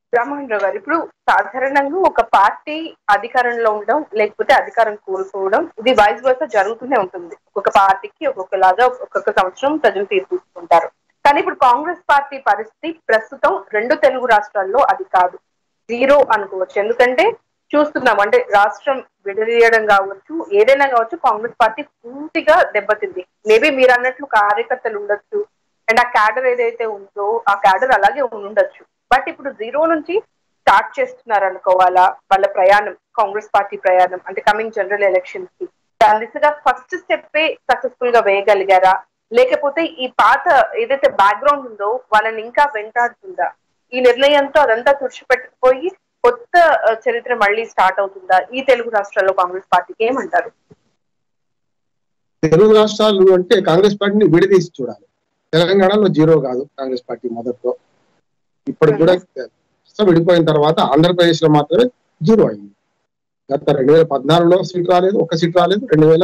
రామోహన్ రావు గారు, ఇప్పుడు సాధారణంగా ఒక పార్టీ అధికారంలో ఉండడం లేకపోతే అధికారం కోల్పోవడం ఇది వైస్ వర్సా జరుగుతూనే ఉంటుంది. ఒక్కొక్క పార్టీకి ఒక్కొక్కలాగా ఒక్కొక్క సంవత్సరం ప్రజలు తీర్పుకుంటారు. కానీ ఇప్పుడు కాంగ్రెస్ పార్టీ పరిస్థితి ప్రస్తుతం రెండు తెలుగు రాష్ట్రాల్లో అది కాదు, జీరో అనుకోవచ్చు. ఎందుకంటే చూస్తున్నాం, అంటే రాష్ట్రం విడదీయడం కావచ్చు, ఏదైనా కావచ్చు, కాంగ్రెస్ పార్టీ పూర్తిగా దెబ్బతింది. మేబీ మీరు అన్నట్లు కార్యకర్తలు ఉండొచ్చు, అండ్ ఆ క్యాడర్ ఏదైతే ఉందో ఆ క్యాడర్ అలాగే ఉండొచ్చు. బట్ ఇప్పుడు జీరో నుంచి స్టార్ట్ చేస్తున్నారు అనుకోవాలా వాళ్ళ ప్రయాణం, కాంగ్రెస్ పార్టీ ప్రయాణం, అంటే కమింగ్ జనరల్ ఎలక్షన్స్ కి దాని దిశగా ఫస్ట్ స్టెప్ సక్సెస్ఫుల్ గా వేయగలిగారా, లేకపోతే ఈ పాత ఏదైతే బ్యాక్గ్రౌండ్ ఉందో వాళ్ళని ఇంకా వెంటాడుతుందా? ఈ నిర్ణయంతో అదంతా తుడిచిపెట్టుకుపోయి కొత్త చరిత్ర మళ్ళీ స్టార్ట్ అవుతుందా ఈ తెలుగు రాష్ట్రాల్లో కాంగ్రెస్ పార్టీకి? ఏమంటారు? తెలుగు రాష్ట్రాలు అంటే కాంగ్రెస్ పార్టీని విడదీసి చూడాలి. తెలంగాణలో జీరో కాదు కాంగ్రెస్ పార్టీ మొదట్లో, ఇప్పటికి కూడా విడిపోయిన తర్వాత ఆంధ్రప్రదేశ్ లో మాత్రమే జీరో అయింది. గత 2014లో సీట్ రాలేదు, ఒక సీట్ రాలేదు.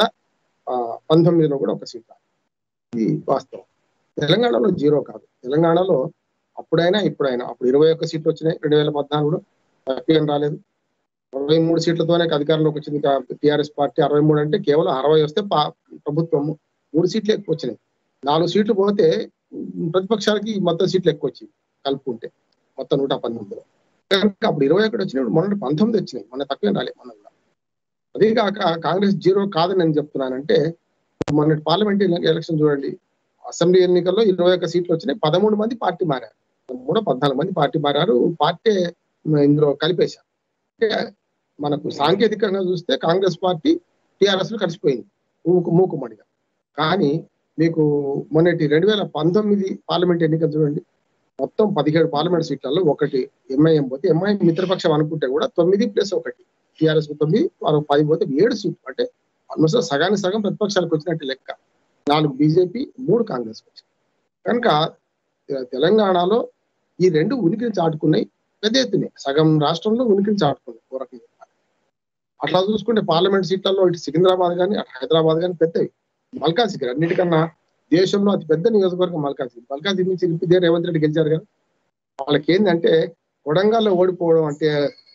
2019లో కూడా ఒక సీట్ రాలేదు. ఇది వాస్తవం. తెలంగాణలో జీరో కాదు. తెలంగాణలో అప్పుడైనా ఇప్పుడైనా, అప్పుడు 21 సీట్లు వచ్చినాయి 2014లో, 30 రాలేదు. 23 సీట్లతోనే అధికారంలోకి వచ్చింది టీఆర్ఎస్ పార్టీ. 63 అంటే కేవలం 60 వస్తే ప్రభుత్వం 3 సీట్లు ఎక్కువ వచ్చినాయి. 4 సీట్లు పోతే ప్రతిపక్షాలకి మొత్తం సీట్లు ఎక్కువ వచ్చింది కలుపుకుంటే, మొత్తం 119లో. కనుక అప్పుడు 21 వచ్చినప్పుడు మొన్న 19 వచ్చినాయి, మొన్న తక్కువ రాలేదు. మొన్న కూడా అదే కాక కాంగ్రెస్ జీరో కాదని నేను చెప్తున్నానంటే, మొన్న పార్లమెంట్ ఎలక్షన్ చూడండి, అసెంబ్లీ ఎన్నికల్లో 21 సీట్లు వచ్చినాయి, 13 మంది పార్టీ మారారు, 14 మంది పార్టీ మారారు, పార్టీ ఇందులో కలిపేశారు. అంటే మనకు సాంకేతికంగా చూస్తే కాంగ్రెస్ పార్టీ టీఆర్ఎస్ లో కలిసిపోయింది మూకుమ్మడిగా. కానీ మీకు మొన్నటి 2019 పార్లమెంట్ ఎన్నికలు చూడండి, మొత్తం 17 పార్లమెంట్ సీట్లలో ఒకటి ఎంఐఎం పోతే, ఎంఐఎం మిత్రపక్షం అనుకుంటే కూడా 9+1, టీఆర్ఎస్ 9, 10 పోతే 7 సీట్లు. అంటే ఆల్మోస్ట్ సగానికి సగం ప్రతిపక్షాలకు వచ్చినట్టు లెక్క. 4 బీజేపీ, 3 కాంగ్రెస్ వచ్చింది. కనుక తెలంగాణలో ఈ రెండు ఉనికిని చాటుకున్నాయి పెద్ద ఎత్తునే, సగం రాష్ట్రంలో ఉనికిని చాటుకున్నాయి ఓ రకంగా. అట్లా చూసుకుంటే పార్లమెంట్ సీట్లలో ఇటు సికింద్రాబాద్ కానీ అటు హైదరాబాద్ కానీ పెద్దవి. మల్కాజిగిరి అన్నిటికన్నా దేశంలో అతి పెద్ద నియోజకవర్గం మల్కాజిగిరి. మల్కాజిగిరి నుంచి ఇదే రేవంత్ రెడ్డి గెలిచారు కదా. వాళ్ళకి ఏంటంటే కొడంగల్లో ఓడిపోవడం అంటే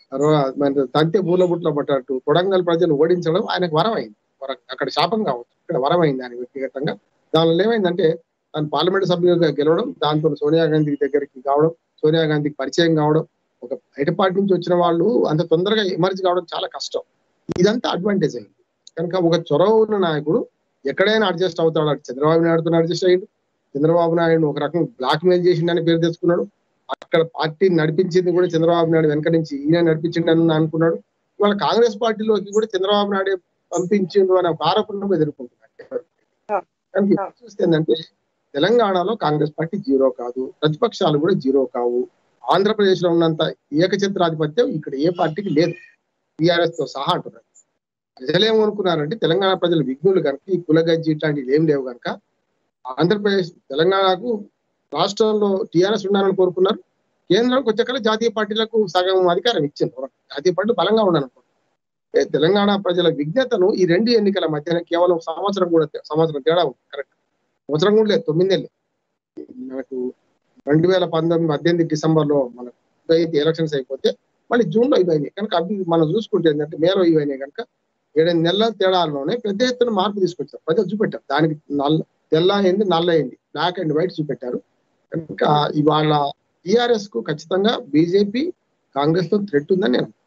తంతె బూలబుట్లో పట్టినట్టు కొడంగల్ ప్రజలు ఓడించడం ఆయనకు వరం అయింది. అక్కడ శాపం కావచ్చు, ఇక్కడ వరం అయింది ఆయన వ్యక్తిగతంగా. దానిలో ఏమైందంటే తను పార్లమెంట్ సభ్యులుగా గెలవడం, దాంతో సోనియా గాంధీ దగ్గరికి కావడం, సోనియా గాంధీకి పరిచయం కావడం. ఒక బయట పార్టీ నుంచి వచ్చిన వాళ్ళు అంత తొందరగా ఎమర్జ్ కావడం చాలా కష్టం. ఇదంతా అడ్వాంటేజ్ అయింది. కనుక ఒక చొరవ ఉన్న నాయకుడు ఎక్కడైనా అడ్జస్ట్ అవుతాడు. చంద్రబాబు నాయుడుతో అడ్జస్ట్ అయ్యాడు. చంద్రబాబు నాయుడు ఒక రకం బ్లాక్ మెయిల్ చేసిండని పేరు తెచ్చుకున్నాడు. అక్కడ పార్టీని నడిపించింది కూడా చంద్రబాబు నాయుడు వెనక నుంచి ఈయన నడిపించిండని అనుకున్నాడు. ఇవాళ కాంగ్రెస్ పార్టీలోకి కూడా చంద్రబాబు నాయుడు పంపించిండు అనే ఒక ఆరోపణ ఎదుర్కొంటున్నాడు. కనుక చూస్తే ఏంటంటే తెలంగాణలో కాంగ్రెస్ పార్టీ జీరో కాదు, ప్రతిపక్షాలు కూడా జీరో కావు. ఆంధ్రప్రదేశ్ లో ఉన్నంత ఏకఛత్రాధిపత్యం ఇక్కడ ఏ పార్టీకి లేదు, టీఆర్ఎస్ తో సహా అంటున్నారు. ప్రజలేమనుకున్నారంటే తెలంగాణ ప్రజలు విఘ్నులు కనుక, ఈ కులగజ్జి ఇట్లాంటివి ఏం లేవు కనుక ఆంధ్రప్రదేశ్ తెలంగాణకు రాష్ట్రంలో టీఆర్ఎస్ ఉండాలని కోరుకున్నారు. కేంద్రంకి వచ్చాక జాతీయ పార్టీలకు సగం అధికారం ఇచ్చింది. జాతీయ పార్టీలు బలంగా ఉండాలనుకుంటున్నారు. తెలంగాణ ప్రజల విజ్ఞతను ఈ రెండు ఎన్నికల మధ్యన కేవలం సంవత్సరం తేడా ఉంది. కరెక్ట్ సంవత్సరం కూడా లేదు, 9 నెలలు. మనకు 2018 డిసెంబర్లో మనకు ఎలక్షన్స్ అయిపోతే మళ్ళీ జూన్లో ఇవైనాయి కనుక అవి మనం చూసుకుంటే ఏంటంటే మేలో ఇవైనాయి కనుక 7 నెలల తేడాల్లోనే పెద్ద ఎత్తున మార్పు తీసుకొచ్చారు. ప్రజలు చూపెట్టారు. దానికి తెల్ల అయింది, నల్ల అయింది, బ్లాక్ అండ్ వైట్ చూపెట్టారు. కనుక ఇవాళ టీఆర్ఎస్ కు ఖచ్చితంగా బీజేపీ కాంగ్రెస్ తో థ్రెట్ ఉందని నేను